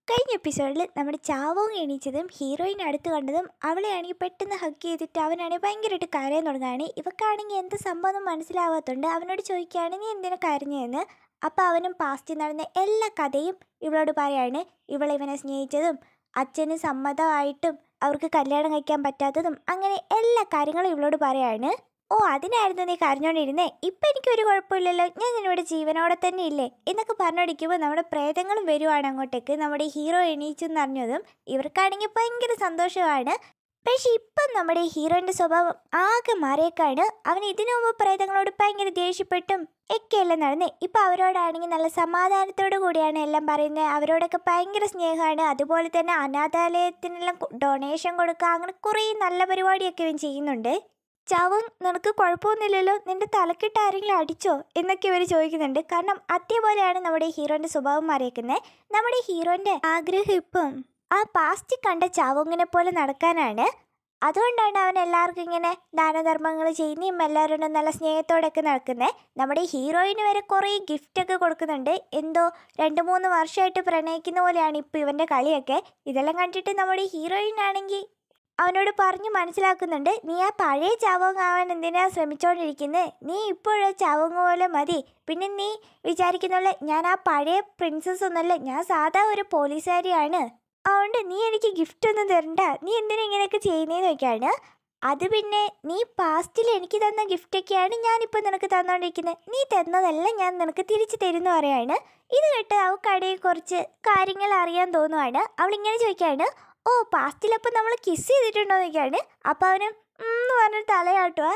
കഴിഞ്ഞ എപ്പിസോഡിൽ നമ്മുടെ ചാവോങ് എണീച്ചതും ഹീറോയിൻ അടുത്ത് കണ്ടതും അവളെയാണെങ്കിൽ പെട്ടെന്ന് ഹഗ് ചെയ്തിട്ട് അവനാണെങ്കിൽ ഭയങ്കരമായിട്ട് കരയാൻ തുടങ്ങുകയാണ്. ഇവക്കാണെങ്കിൽ എന്ത് സംഭവം മനസ്സിലാവാത്തതുകൊണ്ട് അവനോട് ചോദിക്കുകയാണ്, നീ എന്തിനാ കരഞ്ഞതെന്ന്. അപ്പോൾ അവനും പാസ്റ്റിൽ നടന്ന എല്ലാ കഥയും ഇവളോട് പറയാണ്. ഇവളെ സ്നേഹിച്ചതും അച്ഛന് സമ്മതമായിട്ടും അവർക്ക് കല്യാണം കഴിക്കാൻ പറ്റാത്തതും അങ്ങനെ എല്ലാ കാര്യങ്ങളും ഇവളോട് പറയാണ്. ഓ, അതിനായിരുന്നു നീ കരഞ്ഞോണ്ടിരുന്നേ, ഇപ്പം എനിക്കൊരു കുഴപ്പമില്ലല്ലോ, ഞാൻ നിന്നോട് ജീവനോടെ തന്നെ ഇല്ലേ എന്നൊക്കെ പറഞ്ഞോടിക്കുമ്പോൾ നമ്മുടെ പ്രേതങ്ങളും വരുവാണ് അങ്ങോട്ടേക്ക്. നമ്മുടെ ഹീറോ എണീച്ചെന്ന് അറിഞ്ഞതും ഇവർക്കാണെങ്കിൽ ഭയങ്കര സന്തോഷമാണ്. പക്ഷെ ഇപ്പം നമ്മുടെ ഹീറോയിൻ്റെ സ്വഭാവം ആകെ മാറിയേക്കാണ്. അവൻ ഇതിനു മുമ്പ് പ്രേതങ്ങളോട് ഭയങ്കര ദേഷ്യപ്പെട്ടും ഒക്കെയെല്ലാം നടന്നേ. ഇപ്പം അവരോടാണെങ്കിൽ നല്ല സമാധാനത്തോടു കൂടിയാണ് എല്ലാം പറയുന്നത്. അവരോടൊക്കെ ഭയങ്കര സ്നേഹമാണ്. അതുപോലെ തന്നെ അനാഥാലയത്തിനെല്ലാം ഡൊണേഷൻ കൊടുക്കുക, അങ്ങനെ കുറേ നല്ല പരിപാടിയൊക്കെ ഇവൻ ചെയ്യുന്നുണ്ട്. ചാവോങ്, നിനക്ക് കുഴപ്പമൊന്നുമില്ലല്ലോ, നിന്റെ തലക്കിട്ട് ആരെങ്കിലും അടിച്ചോ എന്നൊക്കെ ഇവർ ചോദിക്കുന്നുണ്ട്. കാരണം അതേപോലെയാണ് നമ്മുടെ ഹീറോയിൻ്റെ സ്വഭാവം മാറിയേക്കുന്നത്. നമ്മുടെ ഹീറോയിൻ്റെ ആഗ്രഹം ഇപ്പം ആ പാസ്റ്റ് കണ്ട ചാവോങ്ങിനെ പോലെ നടക്കാനാണ്. അതുകൊണ്ടാണ് അവൻ എല്ലാവർക്കും ഇങ്ങനെ ദാനധർമ്മങ്ങൾ ചെയ്യുന്നതും എല്ലാവരോടും നല്ല സ്നേഹത്തോടെയൊക്കെ നടക്കുന്നത്. നമ്മുടെ ഹീറോയിന് വരെ കുറേ ഗിഫ്റ്റൊക്കെ കൊടുക്കുന്നുണ്ട്. എന്തോ 2-3 വർഷമായിട്ട് പ്രണയിക്കുന്ന പോലെയാണ് ഇപ്പോൾ ഇവൻ്റെ കളിയൊക്കെ. ഇതെല്ലാം കണ്ടിട്ട് നമ്മുടെ ഹീറോയിനാണെങ്കിൽ അവനോട് പറഞ്ഞ് മനസ്സിലാക്കുന്നുണ്ട്, നീ ആ പഴയ ചാവോങ് ആവാൻ എന്തിനാ ശ്രമിച്ചുകൊണ്ടിരിക്കുന്നത്, നീ ഇപ്പോഴേ ചാവോങ് പോലെ മതി. പിന്നെ നീ വിചാരിക്കുന്നുള്ള ഞാൻ ആ പഴയ പ്രിൻസസ് ഒന്നുമല്ല, ഞാൻ സാധാ ഒരു പോലീസുകാരിയാണ്. അതുകൊണ്ട് നീ എനിക്ക് ഗിഫ്റ്റ് ഒന്നും തരണ്ട, നീ എന്തിനാ ഇങ്ങനെയൊക്കെ ചെയ്യുന്നതെന്ന് വെക്കാണ്. അത് പിന്നെ നീ പാസ്റ്റിൽ എനിക്ക് തന്ന ഗിഫ്റ്റൊക്കെയാണ് ഞാനിപ്പോൾ നിനക്ക് തന്നുകൊണ്ടിരിക്കുന്നത്, നീ തന്നതെല്ലാം ഞാൻ നിനക്ക് തിരിച്ചു തരുമെന്ന് പറയാണ്. ഇത് കേട്ട് അവൾക്കിടയിൽ കുറച്ച് കാര്യങ്ങൾ അറിയാൻ തോന്നുവാണ്. അവളിങ്ങനെ ചോദിക്കുകയാണ്, ഓ, പാസ്റ്റിലപ്പം നമ്മൾ കിസ് ചെയ്തിട്ടുണ്ടോ എന്നൊക്കെയാണ്. അപ്പോൾ അവനും എന്ന് പറഞ്ഞൊരു തലയാട്ടുക.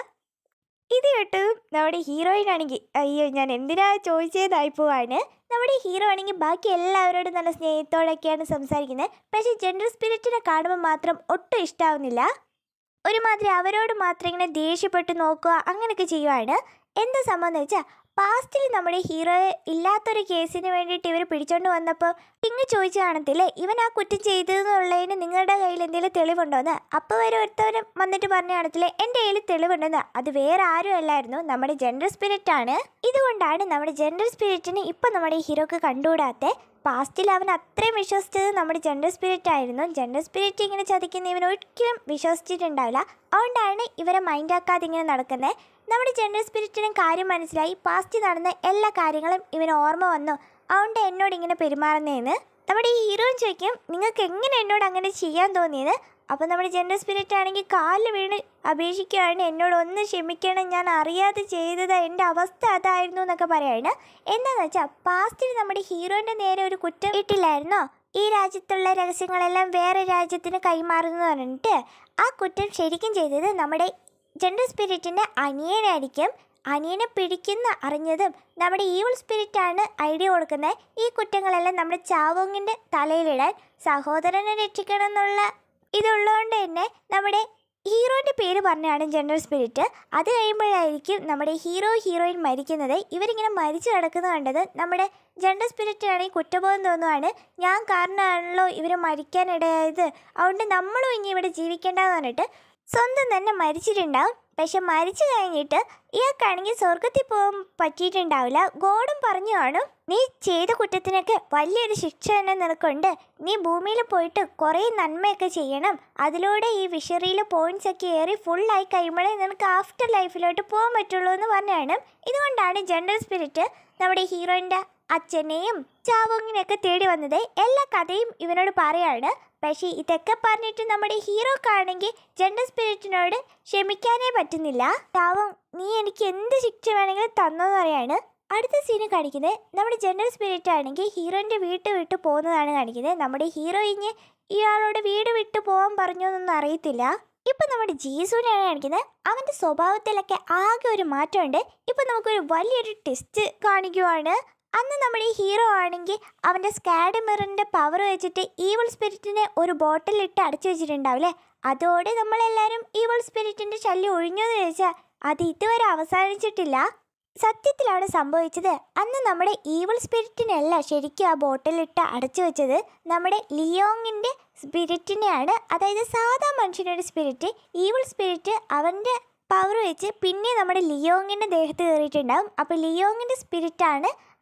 ഇത് കേട്ടതും നമ്മുടെ ഹീറോയിനാണെങ്കിൽ അയ്യോ ഞാൻ എന്തിനാ ചോദിച്ചതായി പോവാണ്. നമ്മുടെ ഹീറോ ആണെങ്കിൽ ബാക്കി എല്ലാവരോടും നല്ല സ്നേഹത്തോടെയൊക്കെയാണ് സംസാരിക്കുന്നത്. പക്ഷേ ജെൻഡർ സ്പിരിറ്റിനെ കാണുമ്പോൾ മാത്രം ഒട്ടും ഇഷ്ടാവുന്നില്ല. ഒരുമാതിരി അവരോട് മാത്രം ഇങ്ങനെ ദേഷ്യപ്പെട്ട് നോക്കുക അങ്ങനെയൊക്കെ ചെയ്യുവാണ്. എന്താ സംഭവം എന്ന് വെച്ചാൽ, പാസ്റ്റിൽ നമ്മുടെ ഹീറോയെ ഇല്ലാത്തൊരു കേസിന് വേണ്ടിയിട്ട് ഇവർ പിടിച്ചോണ്ട് വന്നപ്പോൾ ഇങ്ങ് ചോദിച്ചു കാണത്തില്ലേ, ഇവൻ ആ കുറ്റം ചെയ്തതെന്നുള്ളതിന് നിങ്ങളുടെ കയ്യിൽ എന്തെങ്കിലും തെളിവുണ്ടോയെന്ന്. അപ്പോൾ വരെ ഒരുത്തവരും വന്നിട്ട് പറഞ്ഞു കാണത്തില്ലേ, എൻ്റെ കയ്യിൽ തെളിവുണ്ടെന്ന്. അത് വേറെ ആരും അല്ലായിരുന്നു, നമ്മുടെ ജെൻഡർ സ്പിരിറ്റാണ്. ഇതുകൊണ്ടാണ് നമ്മുടെ ജെൻഡർ സ്പിരിറ്റിന് ഇപ്പം നമ്മുടെ ഹീറോക്ക് കണ്ടുകൂടാത്ത. പാസ്റ്റിൽ അവൻ അത്രയും വിശ്വസിച്ചത് നമ്മുടെ ജെൻഡർ സ്പിരിറ്റ് ആയിരുന്നു. ജെൻഡർ സ്പിരിറ്റ് ഇങ്ങനെ ചതിക്കുന്ന ഇവൻ ഒരിക്കലും വിശ്വസിച്ചിട്ടുണ്ടാവില്ല. അതുകൊണ്ടാണ് ഇവരെ മൈൻഡാക്കാതെ ഇങ്ങനെ നടക്കുന്നത്. നമ്മുടെ ജെൻഡർ സ്പിരിറ്റിനും കാര്യം മനസ്സിലായി. പാസ്റ്റിൽ നടന്ന എല്ലാ കാര്യങ്ങളും ഇവന് ഓർമ്മ വന്നു. അതുകൊണ്ട് എന്നോട് ഇങ്ങനെ പെരുമാറുന്നതെന്ന് നമ്മുടെ ഈ ഹീറോയിൻ ചോദിക്കും, നിങ്ങൾക്ക് എങ്ങനെ എന്നോട് അങ്ങനെ ചെയ്യാൻ തോന്നിയത്. അപ്പോൾ നമ്മുടെ ജെൻഡർ സ്പിരിറ്റ് ആണെങ്കിൽ കാലിൽ വീണ് അപേക്ഷിക്കുകയാണ്, എന്നോട് ഒന്ന് ക്ഷമിക്കണം, ഞാൻ അറിയാതെ ചെയ്തത്, എൻ്റെ അവസ്ഥ അതായിരുന്നു എന്നൊക്കെ പറയാണ്. എന്താണെന്ന് വെച്ചാൽ പാസ്റ്റിൽ നമ്മുടെ ഹീറോയിൻ്റെ നേരെ ഒരു കുറ്റം ഇട്ടില്ലായിരുന്നോ, ഈ രാജ്യത്തുള്ള രഹസ്യങ്ങളെല്ലാം വേറെ രാജ്യത്തിന് കൈമാറുന്നു പറഞ്ഞിട്ട്. ആ കുറ്റം ശരിക്കും ചെയ്തത് നമ്മുടെ ജെൻഡർ സ്പിരിറ്റിൻ്റെ അനിയനായിരിക്കും. അനിയനെ പിടിക്കുന്ന അറിഞ്ഞതും നമ്മുടെ ഈവിൾ സ്പിരിറ്റാണ് ഐഡിയ കൊടുക്കുന്നത്. ഈ കുറ്റങ്ങളെല്ലാം നമ്മുടെ ചാവോങ്ങിൻ്റെ തലയിലിടാൻ സഹോദരനെ രക്ഷിക്കണം എന്നുള്ള ഇതുള്ളതുകൊണ്ട് തന്നെ നമ്മുടെ ഹീറോയിൻ്റെ പേര് പറഞ്ഞാണ് ജെൻഡർ സ്പിരിറ്റ്. അത് കഴിയുമ്പോഴായിരിക്കും നമ്മുടെ ഹീറോയിൻ മരിക്കുന്നത്. ഇവരിങ്ങനെ മരിച്ചു കിടക്കുന്നത് കണ്ടത് നമ്മുടെ ജെൻഡർ സ്പിരിറ്റിനാണെങ്കിൽ കുറ്റബോധം തോന്നുവാണ്. ഞാൻ കാരണമാണല്ലോ ഇവർ മരിക്കാനിടയായത്, അതുകൊണ്ട് നമ്മളും ഇനി ഇവിടെ ജീവിക്കേണ്ടതെന്ന് പറഞ്ഞിട്ട് സ്വന്തം തന്നെ മരിച്ചിട്ടുണ്ടാവും. പക്ഷെ മരിച്ചു കഴിഞ്ഞിട്ട് ഇയാൾക്കാണെങ്കിൽ സ്വർഗത്തിൽ പോകാൻ പറ്റിയിട്ടുണ്ടാവില്ല. ഗോഡും പറഞ്ഞു കാണും, നീ ചെയ്ത കുറ്റത്തിനൊക്കെ വലിയൊരു ശിക്ഷ തന്നെ നിനക്കുണ്ട്, നീ ഭൂമിയിൽ പോയിട്ട് കുറേ നന്മയൊക്കെ ചെയ്യണം, അതിലൂടെ ഈ വിഷറിയിൽ പോയിൻറ്റ്സൊക്കെ ഏറി ഫുള്ളായി കഴിയുമ്പോഴേ നിനക്ക് ആഫ്റ്റർ ലൈഫിലോട്ട് പോകാൻ പറ്റുള്ളൂ എന്ന് പറഞ്ഞാണ്. ഇതുകൊണ്ടാണ് ജെൻഡർ സ്പിരിറ്റ് നമ്മുടെ ഹീറോയിൻ്റെ അച്ഛനെയും ചാവോങ്ങിനെയൊക്കെ തേടി വന്നത്. എല്ലാ കഥയും ഇവനോട് പറയാണ്. പക്ഷേ ഇതൊക്കെ പറഞ്ഞിട്ട് നമ്മുടെ ഹീറോക്കാണെങ്കിൽ ജെൻഡർ സ്പിരിറ്റിനോട് ക്ഷമിക്കാനേ പറ്റുന്നില്ല. ചാവോങ്, നീ എനിക്ക് എന്ത് ശിക്ഷ വേണമെങ്കിലും തന്നോന്ന് പറയാണ്. അടുത്ത സീന് കാണിക്കുന്നത് നമ്മുടെ ജെൻഡർ സ്പിരിറ്റ് ആണെങ്കിൽ ഹീറോയിൻ്റെ വീട്ട് വിട്ട് പോകുന്നതാണ് കാണിക്കുന്നത്. നമ്മുടെ ഹീറോയിന് ഇയാളോട് വീട് വിട്ട് പോകാൻ പറഞ്ഞോന്നൊന്നും അറിയത്തില്ല. ഇപ്പം നമ്മുടെ ജീസൂനെയാണ് കാണിക്കുന്നത്. അവൻ്റെ സ്വഭാവത്തിലൊക്കെ ആകെ ഒരു മാറ്റമുണ്ട്. ഇപ്പം നമുക്കൊരു വലിയൊരു ടെസ്റ്റ് കാണിക്കുവാണ്. അന്ന് നമ്മുടെ ഈ ഹീറോ ആണെങ്കിൽ അവൻ്റെ സ്കാഡ് മിററിൻ്റെ പവർ വെച്ചിട്ട് ഈവിൾ സ്പിരിറ്റിനെ ഒരു ബോട്ടിലിട്ട് അടച്ചു വെച്ചിട്ടുണ്ടാവില്ലേ. അതോടെ നമ്മളെല്ലാവരും ഈവിൾ സ്പിരിറ്റിൻ്റെ ശല്യം ഒഴിഞ്ഞോന്ന് ചോദിച്ചാൽ അത് ഇതുവരെ അവസാനിച്ചിട്ടില്ല. സത്യത്തിലാണ് സംഭവിച്ചത്. അന്ന് നമ്മുടെ ഈവിൾ സ്പിരിറ്റിനല്ല ശരിക്കും ആ ബോട്ടിലിട്ട് അടച്ചു വെച്ചത്, നമ്മുടെ ലിയോങ്ങിൻ്റെ സ്പിരിറ്റിനെയാണ്. അതായത് സാധാ മനുഷ്യനൊരു സ്പിരിറ്റ്, ഈവിൾ സ്പിരിറ്റ് അവൻ്റെ പവർ വെച്ച് പിന്നെ നമ്മുടെ ലിയോങ്ങിൻ്റെ ദേഹത്ത് കയറിയിട്ടുണ്ടാവും. അപ്പോൾ ലിയോങ്ങിൻ്റെ സ്പിരിറ്റാണ്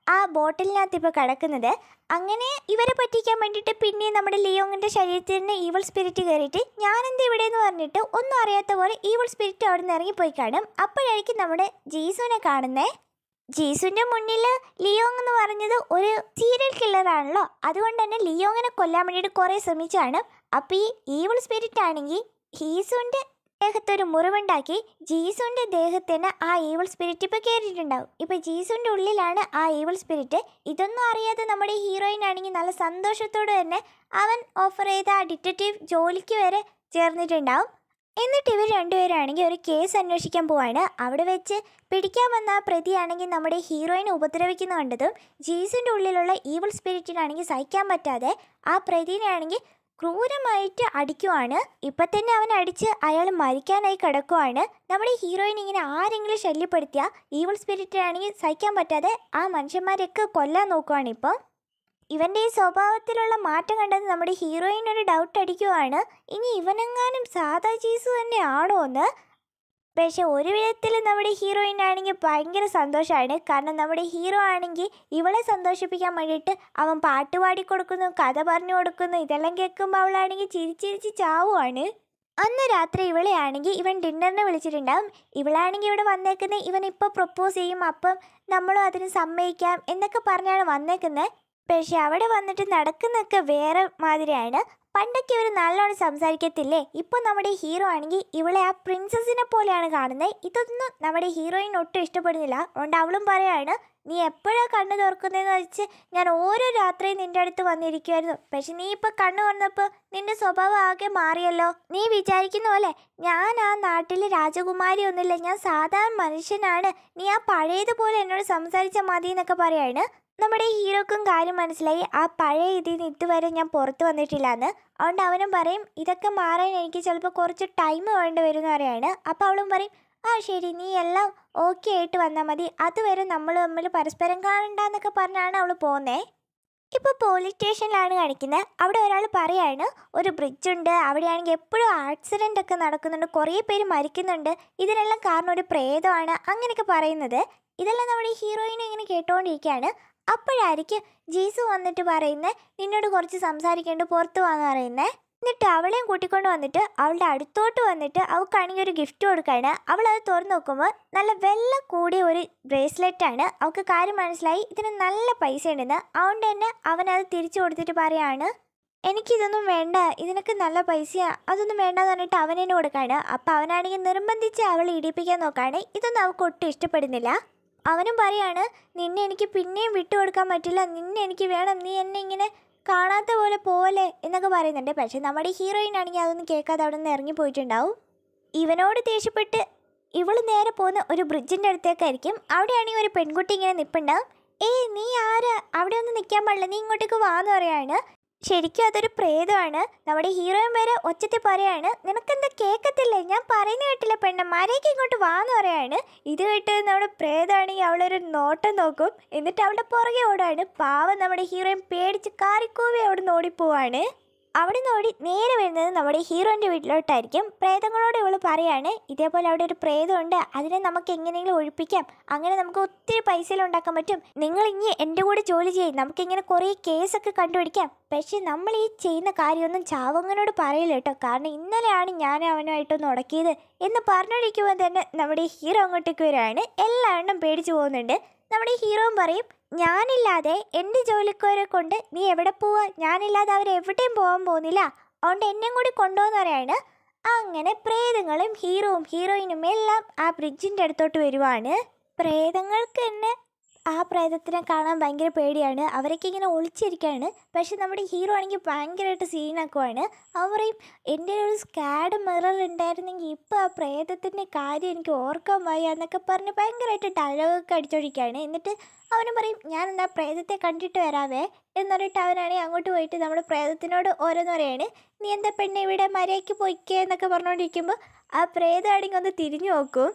ആ ബോട്ടിലിനകത്ത് ഇപ്പോൾ കിടക്കുന്നത്. അങ്ങനെ ഇവരെ പറ്റിക്കാൻ വേണ്ടിയിട്ട് പിന്നെ നമ്മുടെ ലിയോങ്ങിൻ്റെ ശരീരത്തിൽ തന്നെ ഈവൾ സ്പിരിറ്റ് കയറിയിട്ട് ഞാനെന്താ ഇവിടെ എന്ന് പറഞ്ഞിട്ട് ഒന്നും അറിയാത്ത പോലെ ഈവൾ സ്പിരിറ്റ് അവിടെ നിന്ന് ഇറങ്ങിപ്പോയി കാണും. അപ്പോഴായിരിക്കും നമ്മുടെ ജീസുവിനെ കാണുന്നത്. ജീസുവിൻ്റെ മുന്നിൽ ലിയോങ് എന്ന് പറഞ്ഞത് ഒരു സീരിയൽ കില്ലറാണല്ലോ. അതുകൊണ്ട് തന്നെ ലിയോങ്ങിനെ കൊല്ലാൻ വേണ്ടിയിട്ട് കുറേ ശ്രമിച്ചാണ്. അപ്പോൾ ഈ ഈവൾ സ്പിരിറ്റ് ആണെങ്കിൽ ഹീസുവിൻ്റെ ദേഹത്തൊരു മുറിവുണ്ടാക്കി ജീസുവിൻ്റെ ദേഹത്തിന് ആ ഈവൾ സ്പിരിറ്റ് ഇപ്പോൾ കയറിയിട്ടുണ്ടാവും. ഇപ്പോൾ ജീസുവിൻ്റെ ഉള്ളിലാണ് ആ ഈവൾ സ്പിരിറ്റ്. ഇതൊന്നും അറിയാതെ നമ്മുടെ ഹീറോയിൻ ആണെങ്കിൽ നല്ല സന്തോഷത്തോടെ തന്നെ അവൻ ഓഫർ ചെയ്ത ആ ഡിറ്റക്റ്റീവ് ജോലിക്ക് വരെ ചേർന്നിട്ടുണ്ടാവും. എന്നിട്ട് ഇവർ രണ്ടുപേരാണെങ്കിൽ ഒരു കേസ് അന്വേഷിക്കാൻ പോവാണ്. അവിടെ വെച്ച് പിടിക്കാൻ വന്ന ആ പ്രതിയാണെങ്കിൽ നമ്മുടെ ഹീറോയിനെ ഉപദ്രവിക്കുന്ന കണ്ടതും ജീസിൻ്റെ ഉള്ളിലുള്ള ഈവൾ സ്പിരിറ്റിനാണെങ്കിൽ സഹിക്കാൻ പറ്റാതെ ആ പ്രതിനെ ആണെങ്കിൽ ക്രൂരമായിട്ട് അടിക്കുവാണ്. ഇപ്പം തന്നെ അവൻ അടിച്ച് അയാൾ മരിക്കാനായി കിടക്കുവാണ്. നമ്മുടെ ഹീറോയിൻ ഇങ്ങനെ ആരെങ്കിലും ശല്യപ്പെടുത്തിയാൽ ഈവൾ സ്പിരിറ്റിനാണെങ്കിൽ സഹിക്കാൻ പറ്റാതെ ആ മനുഷ്യന്മാരെയൊക്കെ കൊല്ലാൻ നോക്കുവാണ്. ഇപ്പം ഇവൻ്റെ ഈ സ്വഭാവത്തിലുള്ള മാറ്റം കണ്ടത് നമ്മുടെ ഹീറോയിനൊരു ഡൗട്ട് അടിക്കുവാണ്, ഇനി ഇവനെങ്ങാനും സാധാ ജീസു തന്നെയാണോ എന്ന്. പക്ഷെ ഒരു വിധത്തിൽ നമ്മുടെ ഹീറോയിൻ ആണെങ്കിൽ ഭയങ്കര സന്തോഷമാണ്. കാരണം നമ്മുടെ ഹീറോ ആണെങ്കിൽ ഇവളെ സന്തോഷിപ്പിക്കാൻ വേണ്ടിയിട്ട് അവൻ പാട്ടുപാടി കൊടുക്കുന്നു, കഥ പറഞ്ഞു കൊടുക്കുന്നു. ഇതെല്ലാം കേൾക്കുമ്പോൾ അവളാണെങ്കിൽ ചിരിച്ചിരിച്ച് ചാവുകയാണ്. അന്ന് രാത്രി ഇവളെ ആണെങ്കിൽ ഇവൻ ഡിന്നറിന് വിളിച്ചിട്ടുണ്ടാവും. ഇവളാണെങ്കിൽ ഇവിടെ വന്നേക്കുന്നത് ഇവൻ ഇപ്പോൾ പ്രൊപ്പോസ് ചെയ്യും, അപ്പം നമ്മളും അതിന് സമ്മതിക്കാം എന്നൊക്കെ പറഞ്ഞാണ് വന്നേക്കുന്നത്. പക്ഷെ അവിടെ വന്നിട്ട് നടക്കുന്നതൊക്കെ വേറെ മാതിരിയാണ്. പണ്ടൊക്കെ ഇവർ നല്ലോണം സംസാരിക്കത്തില്ലേ, ഇപ്പോൾ നമ്മുടെ ഹീറോ ആണെങ്കിൽ ഇവളെ ആ പ്രിൻസസിനെ പോലെയാണ് കാണുന്നത്. ഇതൊന്നും നമ്മുടെ ഹീറോയിൻ ഒട്ടും ഇഷ്ടപ്പെടുന്നില്ല. അതുകൊണ്ട് അവളും പറയാണ്, നീ എപ്പോഴാണ് കണ്ണ് തുറക്കുന്നതെന്ന് വെച്ച് ഞാൻ ഓരോ രാത്രിയും നിൻ്റെ അടുത്ത് വന്നിരിക്കുമായിരുന്നു. പക്ഷെ നീ ഇപ്പോൾ കണ്ണ് തുറന്നപ്പോൾ നിൻ്റെ സ്വഭാവം ആകെ മാറിയല്ലോ. നീ വിചാരിക്കുന്ന പോലെ ഞാൻ ആ നാട്ടിൽ രാജകുമാരി ഒന്നുമില്ല, ഞാൻ സാധാരണ മനുഷ്യനാണ്. നീ ആ പഴയതുപോലെ എന്നോട് സംസാരിച്ചാൽ മതി എന്നൊക്കെ പറയാണ്. നമ്മുടെ ഹീറോക്കും കാര്യം മനസ്സിലായി, ആ പഴയ ഇതിൽ നിന്ന് ഇതുവരെ ഞാൻ പുറത്ത് വന്നിട്ടില്ല എന്ന്. അതുകൊണ്ട് അവനും പറയും, ഇതൊക്കെ മാറാൻ എനിക്ക് ചിലപ്പോൾ കുറച്ച് ടൈം വേണ്ടി വരും എന്ന് പറയാണ്. അപ്പോൾ അവളും പറയും, ആ ശരി, നീ എല്ലാം ഓക്കെ ആയിട്ട് വന്നാൽ മതി, അതുവരെ നമ്മൾ തമ്മിൽ പരസ്പരം കാണണ്ടെന്നൊക്കെ പറഞ്ഞാണ് അവൾ പോകുന്നത്. ഇപ്പോൾ പോലീസ് സ്റ്റേഷനിലാണ് കാണിക്കുന്നത്. അവിടെ ഒരാൾ പറയാണ്, ഒരു ബ്രിഡ്ജുണ്ട്, അവിടെയാണെങ്കിൽ എപ്പോഴും ആക്സിഡൻ്റ് ഒക്കെ നടക്കുന്നുണ്ട്, കുറേ പേര് മരിക്കുന്നുണ്ട്, ഇതിനെല്ലാം കാരണം ഒരു പ്രേതമാണ് അങ്ങനെയൊക്കെ പറയുന്നത്. ഇതെല്ലാം നമ്മുടെ ഹീറോയിനും ഇങ്ങനെ കേട്ടുകൊണ്ടിരിക്കുകയാണ്. അപ്പോഴായിരിക്കും ജീസു വന്നിട്ട് പറയുന്നത്, നിന്നോട് കുറച്ച് സംസാരിക്കേണ്ട, പുറത്ത് വാങ്ങാൻ പറയുന്നത്. എന്നിട്ട് അവളെയും കൂട്ടിക്കൊണ്ട് വന്നിട്ട് അവളുടെ അടുത്തോട്ട് വന്നിട്ട് അവൾക്കാണെങ്കിൽ ഒരു ഗിഫ്റ്റ് കൊടുക്കുകയാണ്. അവളത് തുറന്ന് നോക്കുമ്പോൾ നല്ല വെള്ള കൂടിയ ഒരു ബ്രേസ്ലെറ്റാണ്. അവൾക്ക് കാര്യം മനസ്സിലായി, ഇതിന് നല്ല പൈസ ഉണ്ടെന്ന്. അതുകൊണ്ട് തന്നെ അവനത് തിരിച്ചു കൊടുത്തിട്ട് പറയാണ്, എനിക്കിതൊന്നും വേണ്ട, ഇതിനൊക്കെ നല്ല പൈസയാണ്, അതൊന്നും വേണ്ടെന്ന് പറഞ്ഞിട്ട് അവനെന്നെ കൊടുക്കുകയാണ്. അപ്പോൾ അവനാണെങ്കിൽ നിർബന്ധിച്ച് അവളെ ഇടിപ്പിക്കാൻ നോക്കുകയാണ്. ഇതൊന്നും അവൾക്ക് ഒട്ടും ഇഷ്ടപ്പെടുന്നില്ല. അവനും പറയാണ്, നിന്നെ എനിക്ക് പിന്നെയും വിട്ടുകൊടുക്കാൻ പറ്റില്ല, നിന്നെ എനിക്ക് വേണം, നീ എന്നെ ഇങ്ങനെ കാണാത്ത പോലെ പോലെ എന്നൊക്കെ പറയുന്നുണ്ട്. പക്ഷേ നമ്മുടെ ഹീറോയിൻ ആണെങ്കിൽ അതൊന്നും കേൾക്കാതെ അവിടെ നിന്ന് ഇറങ്ങിപ്പോയിട്ടുണ്ടാവും. ഇവനോട് ദേഷ്യപ്പെട്ട് ഇവൾ നേരെ പോകുന്ന ഒരു ബ്രിഡ്ജിൻ്റെ അടുത്തേക്കായിരിക്കും. അവിടെയാണെങ്കിൽ ഒരു പെൺകുട്ടി ഇങ്ങനെ നിൽപ്പുണ്ടാവും. ഏയ് നീ ആരാ, അവിടെ ഒന്നും നിൽക്കാൻ പാടില്ല, നീ ഇങ്ങോട്ടേക്ക് വാന്ന് പറയാണ്. ശരിക്കും അതൊരു പ്രേതമാണ്. നമ്മുടെ ഹീറോയിൻ വരെ ഒച്ചത്തിൽ പറയാണ്, നിനക്കെന്താ കേൾക്കത്തില്ലേ, ഞാൻ പറയുന്ന കേട്ടില്ല പെണ്ണന്മാരേക്ക് ഇങ്ങോട്ട് വാന്ന് പറയാണ്. ഇത് കേട്ട് നമ്മുടെ പ്രേതമാണെങ്കിൽ അവളൊരു നോട്ടം നോക്കും. എന്നിട്ട് അവളുടെ പുറകെ ഓടാണ്. പാവം നമ്മുടെ ഹീറോയിൻ പേടിച്ച് കാറിക്കൂവി അവിടെ നിന്ന് ഓടിപ്പോവാണ്. അവിടെ നിന്ന് ഓടി നേരെ വരുന്നത് നമ്മുടെ ഹീറോയിൻ്റെ വീട്ടിലോട്ടായിരിക്കും. പ്രേതങ്ങളോട് ഇവൾ പറയാണ്, ഇതേപോലെ അവിടെ ഒരു പ്രേതമുണ്ട്, അതിനെ നമുക്ക് എങ്ങനെയെങ്കിലും ഒഴിപ്പിക്കാം, അങ്ങനെ നമുക്ക് ഒത്തിരി പൈസ ഉണ്ടാക്കാൻ പറ്റും, നിങ്ങൾ ഇനി എൻ്റെ കൂടെ ജോലി ചെയ്യും, നമുക്കിങ്ങനെ കുറേ കേസൊക്കെ കണ്ടുപിടിക്കാം. പക്ഷേ നമ്മൾ ഈ ചെയ്യുന്ന കാര്യമൊന്നും ചാവങ്ങനോട് പറയില്ല കേട്ടോ, കാരണം ഇന്നലെയാണ് ഞാൻ അവനുമായിട്ടൊന്ന് ഉടക്കിയത് എന്ന് പറഞ്ഞിരിക്കുമ്പോൾ തന്നെ നമ്മുടെ ഹീറോ അങ്ങോട്ടേക്ക് വരികയാണ്. എല്ലാവരും പേടിച്ചു പോകുന്നുണ്ട്. നമ്മുടെ ഹീറോയും പറയും, ഞാനില്ലാതെ എൻ്റെ ജോലിക്കാരെ കൊണ്ട് നീ എവിടെ പോവാ, ഞാനില്ലാതെ അവരെവിടെയും പോകാൻ പോകുന്നില്ല, അതുകൊണ്ട് എന്നെയും കൂടി കൊണ്ടുപോകുന്ന പറയാണ്. അങ്ങനെ പ്രേതങ്ങളും ഹീറോവും ഹീറോയിനും എല്ലാം ആ ബ്രിഡ്ജിൻ്റെ അടുത്തോട്ട് വരുവാണ്. പ്രേതങ്ങൾക്ക് തന്നെ ആ പ്രേതത്തിനെ കാണാൻ ഭയങ്കര പേടിയാണ്. അവരൊക്കെ ഇങ്ങനെ ഒളിച്ചിരിക്കുകയാണ്. പക്ഷെ നമ്മുടെ ഹീറോ ആണെങ്കിൽ ഭയങ്കരമായിട്ട് സീനാക്കുവാണ്. അവൻ പറയും, എൻ്റെ ഒരു സ്കാഡ് മിറർ ഉണ്ടായിരുന്നെങ്കിൽ ഇപ്പോൾ ആ പ്രേതത്തിൻ്റെ കാര്യം എനിക്ക് ഓർക്കാൻ വയ്യ എന്നൊക്കെ പറഞ്ഞ് ഭയങ്കരമായിട്ട് ഡയലോഗൊക്കെ അടിച്ചോടിക്കുകയാണ്. എന്നിട്ട് അവനും പറയും, ഞാൻ എന്താ പ്രേതത്തെ കണ്ടിട്ട് വരാവേ എന്ന് പറഞ്ഞിട്ട് അവനാണെങ്കിൽ അങ്ങോട്ട് പോയിട്ട് നമ്മുടെ പ്രേതത്തിനോട് ഓരോന്ന് പറയാണ്, നീ എന്താ പെണ്ണെ ഇവിടെ മര്യാദയ്ക്ക് പോയിക്കേ എന്നൊക്കെ പറഞ്ഞുകൊണ്ടിരിക്കുമ്പോൾ ആ പ്രേതമാണെങ്കിൽ ഒന്ന് തിരിഞ്ഞു നോക്കും.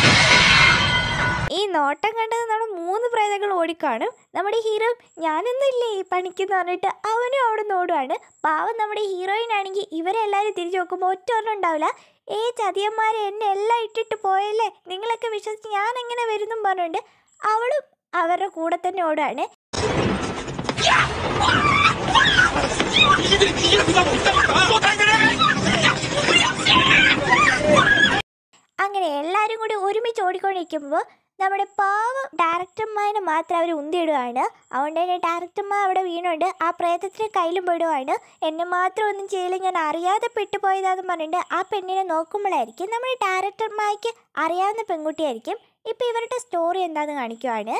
ഈ നോട്ടം കണ്ടത് നമ്മുടെ 3 പ്രേതങ്ങൾ ഓടിക്കാണും. നമ്മുടെ ഹീറോ ഞാനൊന്നും ഇല്ലേ ഈ പണിക്കെന്ന് പറഞ്ഞിട്ട് അവനും അവിടെ നിന്ന് ഓടുവാണ്. പാവം നമ്മുടെ ഹീറോയിൻ ആണെങ്കിൽ ഇവരെ എല്ലാവരും തിരിച്ചു നോക്കുമ്പോൾ ഒറ്റ ഒരെണ്ണം ഉണ്ടാവില്ല. ചതിയന്മാരെ എന്നെ എല്ലാം ഇട്ടിട്ട് പോയല്ലേ, നിങ്ങളൊക്കെ വിശ്വസിച്ച് ഞാൻ എങ്ങനെ വരുന്നും പറഞ്ഞുകൊണ്ട് അവളും അവരുടെ കൂടെ തന്നെ ഓടുകയാണ്. അങ്ങനെ എല്ലാവരും കൂടി ഒരുമിച്ച് ഓടിക്കൊണ്ടിരിക്കുമ്പോൾ നമ്മുടെ പാവം ഡയറക്ടർമാരെ മാത്രം അവർ ഉന്തിയിടുകയാണ്. അതുകൊണ്ട് തന്നെ ഡയറക്ടർമാർ അവിടെ വീണുകൊണ്ട് ആ പ്രേതത്തിൻ്റെ കയ്യിലും പെടുകയാണ്. എന്നെ മാത്രം ഒന്നും ചെയ്യില്ല, ഞാൻ അറിയാതെ പെട്ടുപോയതാന്ന് പറഞ്ഞിട്ട് ആ പെണ്ണിനെ നോക്കുമ്പോഴായിരിക്കും നമ്മുടെ ഡയറക്ടർമാർക്ക് അറിയാവുന്ന പെൺകുട്ടിയായിരിക്കും. ഇപ്പോൾ ഇവരുടെ സ്റ്റോറി എന്താണെന്ന് കാണിക്കുവാണ്.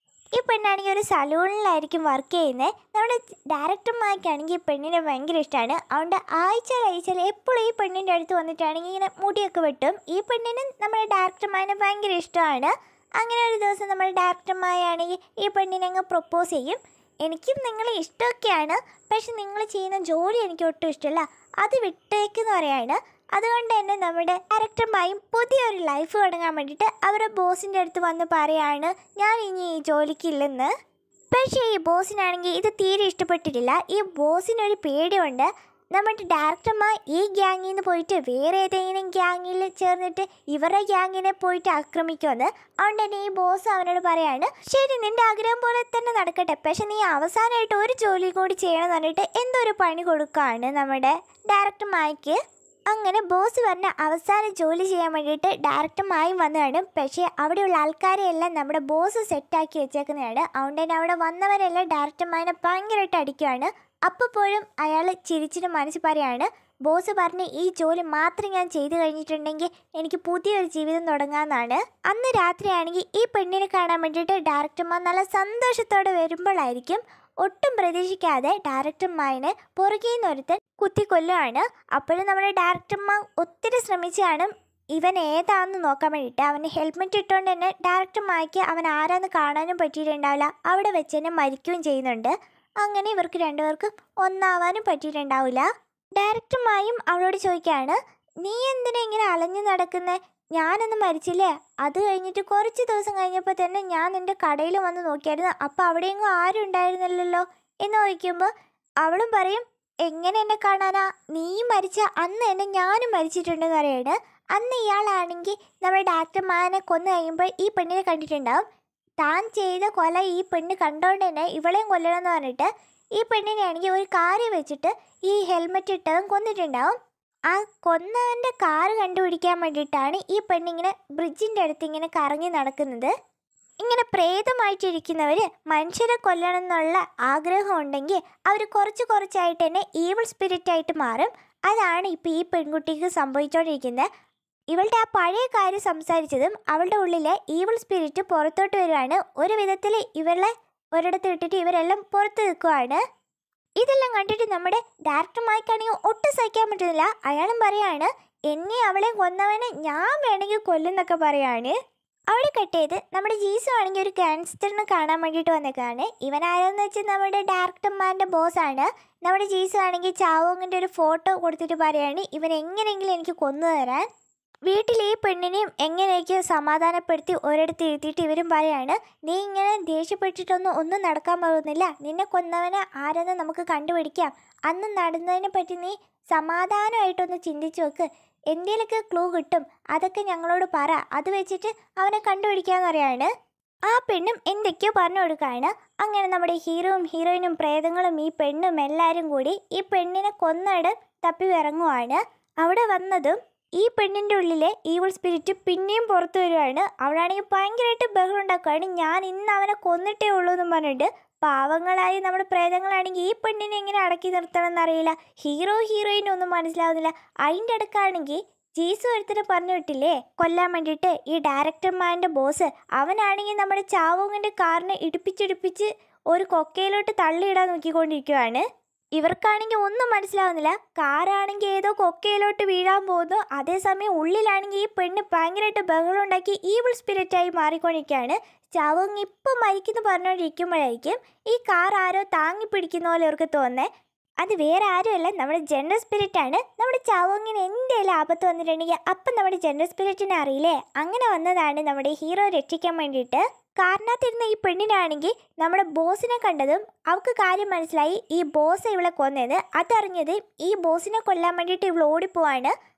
ഈ പെണ്ണാണെങ്കിൽ ഒരു സലൂണിലായിരിക്കും വർക്ക് ചെയ്യുന്നത്. നമ്മുടെ ഡയറക്ടർമാർക്കാണെങ്കിൽ ഈ പെണ്ണിനെ ഭയങ്കര ഇഷ്ടമാണ്. അതുകൊണ്ട് ആഴ്ചയിൽ എപ്പോഴും ഈ പെണ്ണിൻ്റെ അടുത്ത് വന്നിട്ടാണെങ്കിൽ ഇങ്ങനെ മുടിയൊക്കെ വെട്ടും. ഈ പെണ്ണിന് നമ്മുടെ ഡയറക്ടർമാരെ ഭയങ്കര ഇഷ്ടമാണ്. അങ്ങനെ ഒരു ദിവസം നമ്മുടെ ഡയറക്ടർമാരാണെങ്കിൽ ഈ പെണ്ണിനെ അങ്ങ് പ്രൊപ്പോസ് ചെയ്യും. എനിക്കും നിങ്ങളെ ഇഷ്ടമൊക്കെയാണ്, പക്ഷെ നിങ്ങൾ ചെയ്യുന്ന ജോലി എനിക്ക് ഒട്ടും ഇഷ്ടമല്ല, അത് വിട്ടേക്കെന്ന് പറയാണ്. അതുകൊണ്ട് തന്നെ നമ്മുടെ ഡയറക്ടർമാരും പുതിയൊരു ലൈഫ് തുടങ്ങാൻ വേണ്ടിയിട്ട് അവരുടെ ബോസിൻ്റെ അടുത്ത് വന്ന് പറയാണ് ഞാൻ ഇനി ഈ ജോലിക്കില്ലെന്ന്. പക്ഷേ ഈ ബോസിനാണെങ്കിൽ ഇത് തീരെ ഇഷ്ടപ്പെട്ടിട്ടില്ല. ഈ ബോസിനൊരു പേടിയുണ്ട്, നമ്മുടെ ഡയറക്ടർമാർ ഈ ഗ്യാങ്ങിൽ നിന്ന് പോയിട്ട് വേറെ ഏതെങ്കിലും ഗ്യാങ്ങിൽ ചേർന്നിട്ട് ഇവരുടെ ഗ്യാങ്ങിനെ പോയിട്ട് ആക്രമിക്കുമെന്ന്. അതുകൊണ്ട് തന്നെ ഈ ബോസ് അവനോട് പറയാണ് ശരി നിൻ്റെ ആഗ്രഹം പോലെ തന്നെ നടക്കട്ടെ, പക്ഷെ നീ അവസാനമായിട്ട് ഒരു ജോലി കൂടി ചെയ്യണമെന്ന് പറഞ്ഞിട്ട് എന്തോ ഒരു പണി കൊടുക്കുകയാണ് നമ്മുടെ ഡയറക്ടർമാർക്ക്. അങ്ങനെ ബോസ് പറഞ്ഞ അവസാന ജോലി ചെയ്യാൻ വേണ്ടിയിട്ട് ഡയറക്ടർമായും വന്നു കാണും. പക്ഷേ അവിടെയുള്ള ആൾക്കാരെയെല്ലാം നമ്മുടെ ബോസ് സെറ്റാക്കി വെച്ചേക്കുന്നതാണ്. അതുകൊണ്ട് തന്നെ അവിടെ വന്നവരെല്ലാം ഡയറക്ടർമാരെ ഭയങ്കരമായിട്ട് അടിക്കുകയാണ്. അപ്പോഴും അയാൾ ചിരിച്ചിട്ട് മനസ്സ് പറയാണ് ബോസ് പറഞ്ഞ് ഈ ജോലി മാത്രം ഞാൻ ചെയ്തു കഴിഞ്ഞിട്ടുണ്ടെങ്കിൽ എനിക്ക് പുതിയൊരു ജീവിതം തുടങ്ങാമെന്നാണ്. അന്ന് രാത്രിയാണെങ്കിൽ ഈ പെണ്ണിനെ കാണാൻ വേണ്ടിയിട്ട് ഡയറക്ടർമാർ നല്ല സന്തോഷത്തോടെ വരുമ്പോഴായിരിക്കും ഒട്ടും പ്രതീക്ഷിക്കാതെ ഡയറക്ടർമാരെ പുറകെ നിന്ന് ഒരുത്തൻ കുത്തിക്കൊല്ലുകയാണ്. അപ്പോഴും നമ്മുടെ ഡയറക്ടർമാർ ഒത്തിരി ശ്രമിച്ചാണ് ഇവൻ ഏതാണെന്ന് നോക്കാൻ വേണ്ടിയിട്ട്. അവന് ഹെൽമെറ്റ് ഇട്ടുകൊണ്ട് തന്നെ ഡയറക്ടർമാർക്ക് അവൻ ആരാന്ന് കാണാനും പറ്റിയിട്ടുണ്ടാവില്ല, അവിടെ വെച്ച് തന്നെ മരിക്കുകയും ചെയ്യുന്നുണ്ട്. അങ്ങനെ ഇവർക്ക് രണ്ടുപേർക്കും ഒന്നാവാനും പറ്റിയിട്ടുണ്ടാവില്ല. ഡയറക്ടർമായും അവളോട് ചോദിക്കുകയാണ് നീ എന്തിനാ ഇങ്ങനെ അലഞ്ഞു നടക്കുന്നത്, ഞാനൊന്നും മരിച്ചില്ലേ, അത് കഴിഞ്ഞിട്ട് കുറച്ച് ദിവസം കഴിഞ്ഞപ്പോൾ തന്നെ ഞാൻ നിൻ്റെ കടയിൽ വന്ന് നോക്കിയായിരുന്നു, അപ്പോൾ അവിടെയെങ്ങും ആരും ഉണ്ടായിരുന്നില്ലല്ലോ എന്ന് ചോദിക്കുമ്പോൾ അവളും പറയും എങ്ങനെ എന്നെ കാണാനാ, നീ മരിച്ച അന്ന് തന്നെ ഞാനും മരിച്ചിട്ടുണ്ടെന്ന് പറയാണ്. അന്ന് ഇയാളാണെങ്കിൽ നമ്മുടെ ഡയറക്ടർമാരെ കൊന്നു കഴിയുമ്പോൾ ഈ പെണ്ണിനെ കണ്ടിട്ടുണ്ടാവും. താൻ ചെയ്ത കൊല ഈ പെണ്ണ് കണ്ടോണ്ട് തന്നെ ഇവളെയും കൊല്ലണമെന്ന് പറഞ്ഞിട്ട് ഈ പെണ്ണിനെയാണെങ്കിൽ ഒരു കാര്യം വെച്ചിട്ട് ഈ ഹെൽമെറ്റ് ഇട്ടവൻ കൊന്നിട്ടുണ്ടാവും. ആ കൊന്നവൻ്റെ കാറ് കണ്ടുപിടിക്കാൻ വേണ്ടിയിട്ടാണ് ഈ പെണ്ണിങ്ങനെ ബ്രിഡ്ജിൻ്റെ അടുത്ത് ഇങ്ങനെ കറങ്ങി നടക്കുന്നത്. ഇങ്ങനെ പ്രേതമായിട്ടിരിക്കുന്നവർ മനുഷ്യരെ കൊല്ലണം എന്നുള്ള ആഗ്രഹം ഉണ്ടെങ്കിൽ അവർ കുറച്ചായിട്ട് തന്നെ ഈവിൾ സ്പിരിറ്റായിട്ട് മാറും. അതാണ് ഇപ്പോൾ ഈ പെൺകുട്ടിക്ക് സംഭവിച്ചുകൊണ്ടിരിക്കുന്നത്. ഇവളുടെ ആ പഴയ കാര്യം സംസാരിച്ചതും അവളുടെ ഉള്ളിലെ ഈവിൾ സ്പിരിറ്റ് പുറത്തോട്ട് വരുവാണ്. ഒരു വിധത്തിൽ ഇവളെ ഒരിടത്ത് ഇട്ടിട്ട് ഇവരെല്ലാം പുറത്ത് നിൽക്കുവാണ്. ഇതെല്ലാം കണ്ടിട്ട് നമ്മുടെ ഡയറക്ടർമാർക്കാണെങ്കിൽ ഒട്ടും സഹിക്കാൻ പറ്റുന്നില്ല. അയാളും പറയാണ് എന്നെ അവളെ കൊന്നവനെ ഞാൻ വേണമെങ്കിൽ കൊല്ലുന്നൊക്കെ പറയാണ്. അവിടെ കട്ട് ചെയ്ത് നമ്മുടെ ജീസു ആണെങ്കിൽ ഒരു ഗാങ്സ്റ്ററിനെ കാണാൻ വേണ്ടിയിട്ട് വന്നേക്കാണ്. ഇവനാരെന്ന് വെച്ചാൽ നമ്മുടെ ഡയറക്ടർമാരുടെ ബോസാണ്. നമ്മുടെ ജീസു ആണെങ്കിൽ ചാവോങ്ങിൻ്റെ ഒരു ഫോട്ടോ കൊടുത്തിട്ട് പറയാണ് ഇവൻ എങ്ങനെയെങ്കിലും എനിക്ക് കൊന്നു തരാൻ. വീട്ടിൽ ഈ പെണ്ണിനെയും എങ്ങനെയൊക്കെ സമാധാനപ്പെടുത്തി ഒരിടത്ത് ഇരുത്തിയിട്ട് ഇവരും പറയാണ് നീ ഇങ്ങനെ ദേഷ്യപ്പെട്ടിട്ടൊന്നും നടക്കാൻ പോകുന്നില്ല, നിന്നെ കൊന്നവനെ ആരെന്ന് നമുക്ക് കണ്ടുപിടിക്കാം, അന്ന് നടന്നതിനെ പറ്റി നീ സമാധാനമായിട്ടൊന്ന് ചിന്തിച്ചു വെക്ക്, എന്തെങ്കിലുമൊക്കെ ക്ലൂ കിട്ടും, അതൊക്കെ ഞങ്ങളോട് പറ, അത് വെച്ചിട്ട് അവനെ കണ്ടുപിടിക്കാമെന്ന് പറയാണ്. ആ പെണ്ണും എന്തൊക്കെയോ പറഞ്ഞു കൊടുക്കുകയാണ്. അങ്ങനെ നമ്മുടെ ഹീറോയും ഹീറോയിനും പ്രേതങ്ങളും ഈ പെണ്ണും എല്ലാവരും കൂടി ഈ പെണ്ണിനെ കൊന്നിടം തപ്പി ഇറങ്ങുവാണ്. അവിടെ വന്നതും ഈ പെണ്ണിൻ്റെ ഉള്ളിലെ ഈവിൾ സ്പിരിറ്റ് പിന്നെയും പുറത്തു വരുവാണ്. അവളാണെങ്കിൽ ഭയങ്കരമായിട്ട് ബഹളം ഉണ്ടാക്കുകയാണ്, ഞാൻ ഇന്ന് അവനെ കൊന്നിട്ടേ ഉള്ളൂ എന്നും പറഞ്ഞിട്ട്. പാവങ്ങളായി നമ്മുടെ പ്രേതങ്ങളാണെങ്കിൽ ഈ പെണ്ണിനെ എങ്ങനെ അടക്കി നിർത്തണം എന്നറിയില്ല, ഹീറോയിനും ഒന്നും മനസ്സിലാവുന്നില്ല. അതിൻ്റെ അടുക്കാണെങ്കിൽ ജീസു ഒരുത്തിന് പറഞ്ഞു വിട്ടില്ലേ കൊല്ലാൻ വേണ്ടിയിട്ട് ഈ ഡയറക്ടർമാരുടെ ബോസ്, അവനാണെങ്കിൽ നമ്മുടെ ചാവോങ്ങിൻ്റെ കാറിനെ ഇടിപ്പിച്ച് ഒരു കൊക്കയിലോട്ട് തള്ളിയിടാൻ നോക്കിക്കൊണ്ടിരിക്കുകയാണ്. ഇവർക്കാണെങ്കിൽ ഒന്നും മനസ്സിലാവുന്നില്ല. കാറാണെങ്കിൽ ഏതോ കൊക്കയിലോട്ട് വീഴാൻ പോകുന്നു, അതേസമയം ഉള്ളിലാണെങ്കിൽ ഈ പെണ്ണ് ഭയങ്കരമായിട്ട് ബഹളം ഉണ്ടാക്കി ഈവിൾ സ്പിരിറ്റായി മാറിക്കൊണ്ടിരിക്കുകയാണ്. ചാവോങ് ഇപ്പം മരിക്കുന്നു പറഞ്ഞുകൊണ്ടിരിക്കുമ്പോഴായിരിക്കും ഈ കാർ ആരോ താങ്ങി പിടിക്കുന്ന പോലെ ഇവർക്ക് തോന്നുന്നത്. അത് വേറെ ആരുമല്ല, നമ്മുടെ ജനറൽ സ്പിരിറ്റാണ്. നമ്മുടെ ചാവോങ്ങിന് എന്തെങ്കിലും ആപത്ത് വന്നിട്ടുണ്ടെങ്കിൽ അപ്പം നമ്മുടെ ജനറൽ സ്പിരിറ്റിനെ അറിയില്ലേ, അങ്ങനെ വന്നതാണ് നമ്മുടെ ഹീറോ രക്ഷിക്കാൻ വേണ്ടിയിട്ട്. കാറിനകത്തിരുന്ന ഈ പെണ്ണിനാണെങ്കിൽ നമ്മുടെ ബോസിനെ കണ്ടതും അവൾക്ക് കാര്യം മനസ്സിലായി, ഈ ബോസ് ഇവളെ കൊന്നത്. അതറിഞ്ഞത് ഈ ബോസിനെ കൊല്ലാൻ വേണ്ടിയിട്ട് ഇവൾ ഓടിപ്പോവാണ്.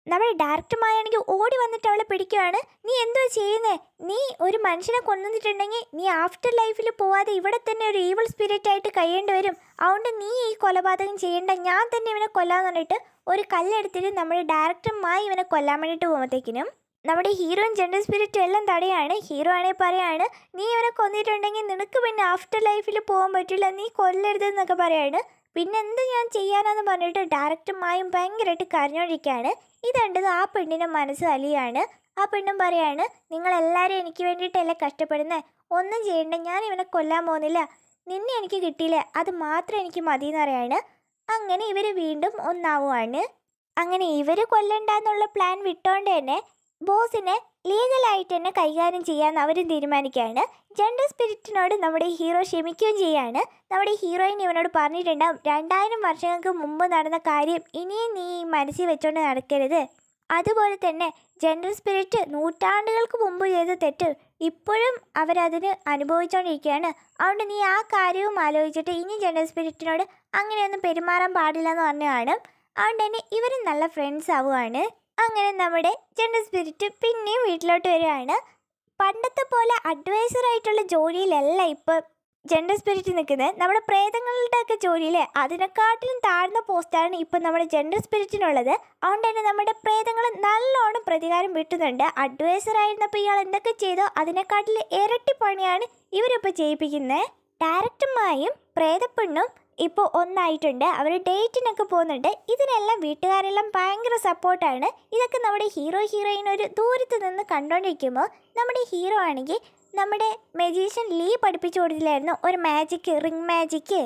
നമ്മുടെ ഡയറക്ടർമായാണെങ്കിൽ ഓടി വന്നിട്ട് അവളെ പിടിക്കുകയാണ്. നീ എന്തോ ചെയ്യുന്നേ? നീ ഒരു മനുഷ്യനെ കൊന്നിട്ടുണ്ടെങ്കിൽ നീ ആഫ്റ്റർ ലൈഫിൽ പോവാതെ ഇവിടെ തന്നെ ഒരു ഈവൽ സ്പിരിറ്റ് ആയിട്ട് കഴിയേണ്ടി വരും. അതുകൊണ്ട് നീ ഈ കൊലപാതകം ചെയ്യേണ്ട, ഞാൻ തന്നെ ഇവനെ കൊല്ലാന്ന് പറഞ്ഞിട്ട് ഒരു കല്ലെടുത്തിട്ട് നമ്മുടെ ഡയറക്ടർമായി ഇവനെ കൊല്ലാൻ വേണ്ടിയിട്ട് പോകുമ്പോഴത്തേക്കിനും നമ്മുടെ ഹീറോയും ജെൻഡർ സ്പിരിറ്റും എല്ലാം തടയാണ്. ഹീറോ ആണെങ്കിൽ പറയാണ്, നീ ഇവനെ കൊന്നിട്ടുണ്ടെങ്കിൽ നിനക്ക് പിന്നെ ആഫ്റ്റർ ലൈഫിൽ പോകാൻ പറ്റില്ല, നീ കൊല്ലരുതെന്നൊക്കെ പറയാണ്. പിന്നെ എന്ത് ഞാൻ ചെയ്യാനാന്ന് പറഞ്ഞിട്ട് ഡയറക്ടർമായും ഭയങ്കരമായിട്ട് കരഞ്ഞോണ്ടിരിക്കുകയാണ്. ഇത് കണ്ടത് ആ പെണ്ണിൻ്റെ മനസ്സ് അലിയാണ്. ആ പെണ്ണും പറയാണ്, നിങ്ങളെല്ലാവരും എനിക്ക് വേണ്ടിയിട്ടല്ലേ കഷ്ടപ്പെടുന്നത്, ഒന്നും ചെയ്യണ്ട, ഞാൻ ഇവനെ കൊല്ലാൻ പോകുന്നില്ല, നിന്നെ എനിക്ക് കിട്ടിയില്ലേ, അത് മാത്രം എനിക്ക് മതി എന്ന് പറയാണ്. അങ്ങനെ ഇവർ വീണ്ടും ഒന്നാവുകയാണ്. അങ്ങനെ ഇവർ കൊല്ലണ്ടെന്നുള്ള പ്ലാൻ വിട്ടോണ്ട് തന്നെ ബോസിനെ ലീഗലായിട്ട് തന്നെ കൈകാര്യം ചെയ്യാൻ അവരും തീരുമാനിക്കുകയാണ്. ജെൻഡർ സ്പിരിറ്റിനോട് നമ്മുടെ ഹീറോ ക്ഷമിക്കുകയും ചെയ്യാണ്. നമ്മുടെ ഹീറോയിൻ ഇവനോട് പറഞ്ഞിട്ടുണ്ടാവും, 2000 വർഷങ്ങൾക്ക് മുമ്പ് നടന്ന കാര്യം ഇനിയും നീ മനസ്സിൽ വെച്ചോണ്ട് നടക്കരുത്. അതുപോലെ തന്നെ ജെൻഡർ സ്പിരിറ്റ് നൂറ്റാണ്ടുകൾക്ക് മുമ്പ് ചെയ്ത തെറ്റ് ഇപ്പോഴും അവരതിന് അനുഭവിച്ചുകൊണ്ടിരിക്കുകയാണ്. അതുകൊണ്ട് നീ ആ കാര്യവും ആലോചിച്ചിട്ട് ഇനി ജെൻഡർ സ്പിരിറ്റിനോട് അങ്ങനെയൊന്നും പെരുമാറാൻ പാടില്ല എന്ന് പറഞ്ഞാണ്. അതുകൊണ്ട് തന്നെ ഇവരും നല്ല ഫ്രണ്ട്സ് ആവുകയാണ്. അങ്ങനെ നമ്മുടെ ജെൻഡർ സ്പിരിറ്റ് പിന്നെയും വീട്ടിലോട്ട് വരികയാണ്. പണ്ടത്തെ പോലെ അഡ്വൈസറായിട്ടുള്ള ജോലിയിലല്ല ഇപ്പോൾ ജെൻഡർ സ്പിരിറ്റ് നിൽക്കുന്നത്. നമ്മുടെ പ്രേതങ്ങളുടെ ഒക്കെ ജോലിയിൽ അതിനെക്കാട്ടിലും താഴ്ന്ന പോസ്റ്റാണ് ഇപ്പം നമ്മുടെ ജെൻഡർ സ്പിരിറ്റിനുള്ളത്. അതുകൊണ്ട് തന്നെ നമ്മുടെ പ്രേതങ്ങൾ നല്ലോണം പ്രതികാരം വീട്ടുന്നുണ്ട്. അഡ്വൈസറായിരുന്നപ്പോൾ ഇയാൾ എന്തൊക്കെ ചെയ്തോ അതിനെക്കാട്ടിലും ഇരട്ടി പണിയാണ് ഇവരിപ്പോൾ ചെയ്യിപ്പിക്കുന്നത്. ഡയറക്ടർമായും പ്രേതപ്പെണ്ണും ഇപ്പോൾ ഒന്നായിട്ടുണ്ട്. അവർ ഡേറ്റിനൊക്കെ പോകുന്നുണ്ട്. ഇതിനെല്ലാം വീട്ടുകാരെല്ലാം ഭയങ്കര സപ്പോർട്ടാണ്. ഇതൊക്കെ നമ്മുടെ ഹീറോയിൻ ഒരു ദൂരത്ത് നിന്ന് കണ്ടുകൊണ്ടിരിക്കുമ്പോൾ നമ്മുടെ ഹീറോ ആണെങ്കിൽ നമ്മുടെ മജീഷ്യൻ ലീ പഠിപ്പിച്ചു കൊടുത്തില്ലായിരുന്നു ഒരു മാജിക്ക്, റിംഗ് മാജിക്ക്.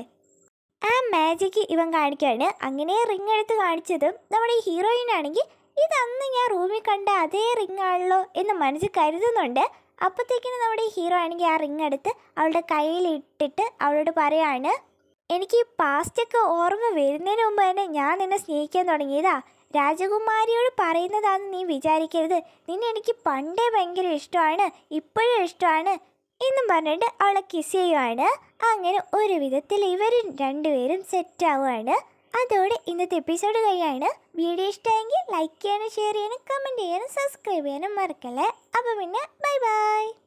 ആ മാജിക്ക് ഇവൻ കാണിക്കുകയാണ്. അങ്ങനെ റിംഗ് എടുത്ത് കാണിച്ചതും നമ്മുടെ ഹീറോയിനാണെങ്കിൽ ഇതന്ന് ഞാൻ റൂമിൽ കണ്ട അതേ റിംഗ് ആണല്ലോ എന്ന് മനസ്സിൽ കരുതുന്നുണ്ട്. അപ്പോഴത്തേക്കിനും നമ്മുടെ ഹീറോ ആണെങ്കിൽ ആ റിംഗ് എടുത്ത് അവളുടെ കയ്യിലിട്ടിട്ട് അവളോട് പറയാണ്, എനിക്ക് ഈ പാസ്റ്റൊക്കെ ഓർമ്മ വരുന്നതിന് മുമ്പ് തന്നെ ഞാൻ നിന്നെ സ്നേഹിക്കാൻ തുടങ്ങിയതാ. രാജകുമാരിയോട് പറയുന്നതാണെന്ന് നീ വിചാരിക്കരുത്, നിന്നെ എനിക്ക് പണ്ടേ ഭയങ്കര ഇഷ്ടമാണ്, ഇപ്പോഴും ഇഷ്ടമാണ് എന്നും പറഞ്ഞിട്ട് അവളെ കിസ് ചെയ്യുവാണ്. അങ്ങനെ ഒരു വിധത്തിൽ ഇവർ രണ്ടുപേരും സെറ്റാവുകയാണ്. അതോടെ ഇന്നത്തെ എപ്പിസോഡ് കഴിയാണ്. വീഡിയോ ഇഷ്ടമായെങ്കിൽ ലൈക്ക് ചെയ്യാനും ഷെയർ ചെയ്യാനും കമൻറ്റ് ചെയ്യാനും സബ്സ്ക്രൈബ് ചെയ്യാനും മറക്കല്ലേ. അപ്പോൾ പിന്നെ ബൈ ബൈ.